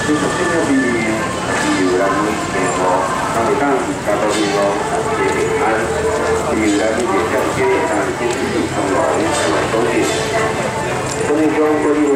这个性价比有咱们健康，咱们当加到健康，也平安，有咱们也了解，咱们经济上来来多些。所以讲，关于